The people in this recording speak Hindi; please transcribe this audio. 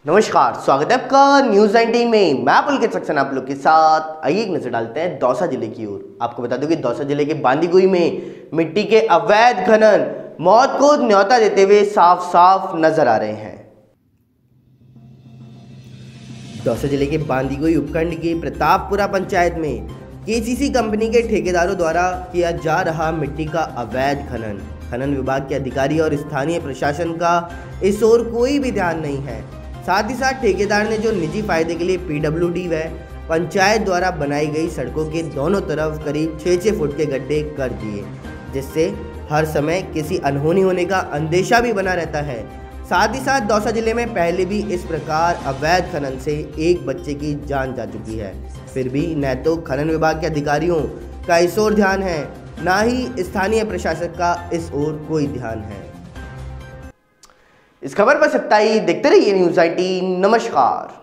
नमस्कार, स्वागत है आपका न्यूज 19 में। मैं पुलकित सक्सेना आप लोग के साथ। आइए एक नजर डालते हैं दौसा जिले की ओर। आपको बता दूं कि दौसा जिले के बांदीकुई में मिट्टी के अवैध खनन मौत को न्योता देते हुए साफ साफ नजर आ रहे हैं। दौसा जिले के बांदीकुई उपखंड की प्रतापपुरा पंचायत में केसीसी कंपनी के ठेकेदारों द्वारा किया जा रहा मिट्टी का अवैध खनन विभाग के अधिकारी और स्थानीय प्रशासन का इस ओर कोई भी ध्यान नहीं है। साथ ही साथ ठेकेदार ने जो निजी फायदे के लिए पीडब्ल्यूडी व पंचायत द्वारा बनाई गई सड़कों के दोनों तरफ करीब 6-6 फुट के गड्ढे कर दिए, जिससे हर समय किसी अनहोनी होने का अंदेशा भी बना रहता है। साथ ही साथ दौसा जिले में पहले भी इस प्रकार अवैध खनन से एक बच्चे की जान जा चुकी है। फिर भी न तो खनन विभाग के अधिकारियों का इस ओर ध्यान है, ना ही स्थानीय प्रशासन का इस ओर कोई ध्यान है। इस खबर पर सच्चाई देखते रहिए न्यूज 19। नमस्कार।